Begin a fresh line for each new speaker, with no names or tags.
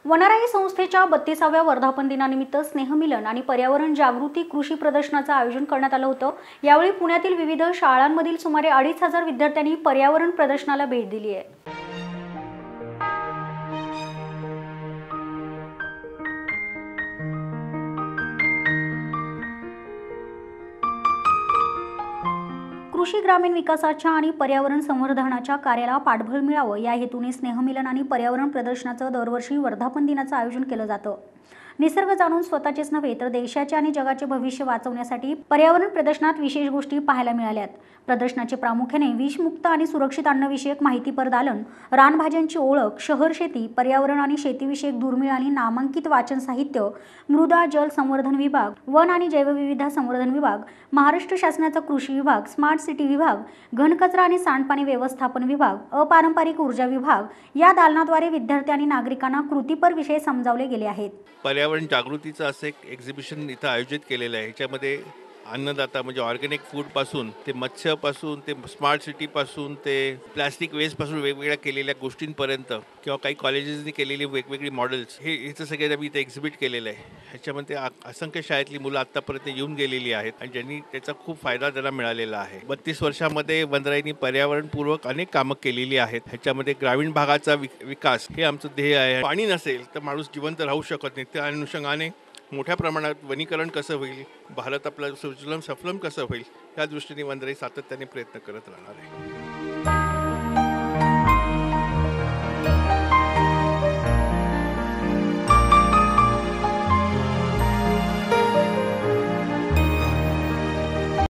वनराई संस्थेच्या 32व्या वर्धापन दिनानिमित्त स्नेहमिलन आणि पर्यावरण जागृती कृषी प्रदर्शनाचं आयोजन करण्यात आलं होतं। यावेळी पुण्यातील विविध शाळांमधील सुमारे 2500 विद्यार्थ्यांनी पर्यावरण प्रदर्शनाला भेट दिली आहे। कृषी ग्रामीण विकासाच्या आणि पर्यावरण संवर्धनाच्या कार्याला पाठबळ मिळावं या हेतूने स्नेहमिलन आणि पर्यावरण प्रदर्शनाचं दरवर्षी वर्धापन दिनाचं आयोजन केलं जातं। निसर्ग जाणून स्वतःचेच नव्हे तर देशाचे आणि जगाचे भविष्य वाचवण्यासाठी पर्यावरण प्रदर्शनात विशेष गोष्टी पाहायला मिळाल्यात। प्रदर्शनाचे प्रामुख्याने विषमुक्त आणि सुरक्षित अन्नविषयक माहिती परदालन, रानभाज्यांची ओळख, शहर शेती, पर्यावरण आणि शेतीविषयक दुर्मिळ आणि नामांकित वाचन साहित्य, मृदा जल संवर्धन विभाग, वन आणि जैवविविधता संवर्धन विभाग, महाराष्ट्र शासनाचा कृषी विभाग, स्मार्ट सिटी विभाग, घनकचरा आणि सांडपाणी व्यवस्थापन विभाग, अपारंपरिक ऊर्जा विभाग या दालनाद्वारे विद्यार्थी आणि नागरिकांना कृतीपर विषय समजावले गेले आहेत।
पर्यावरण जागृतीचं असं एक एक्झिबिशन इथं आयोजित केलेलं आहे। ह्याच्यामध्ये अन्नदाता म्हणजे ऑर्गॅनिक फूडपासून ते मत्स्यपासून ते स्मार्ट सिटीपासून ते प्लास्टिक वेस्टपासून वेगवेगळ्या केलेल्या गोष्टींपर्यंत किंवा काही कॉलेजेसनी केलेली वेगवेगळी मॉडेल्स ह्याचं सगळं आम्ही इथं एक्झिबिट केलेलं आहे। ह्याच्यामध्ये असंख्य शाळेतली मुलं आत्तापर्यंत येऊन गेलेली आहेत आणि ज्यांनी त्याचा खूप फायदा त्यांना मिळालेला आहे। 32 वर्षामध्ये वनराईनी पर्यावरणपूर्वक अनेक कामं केलेली आहेत। ह्याच्यामध्ये ग्रामीण भागाचा विकास हे आमचं ध्येय आहे। पाणी नसेल तर माणूस जिवंत राहू शकत नाही। त्या अनुषंगाने मोठ्या प्रमाणात वनीकरण कसं होईल, भारत आपलं सुजलाम सफलाम कसं होईल या दृष्टीने वनराई सातत्याने प्रयत्न करत राहणार आहे।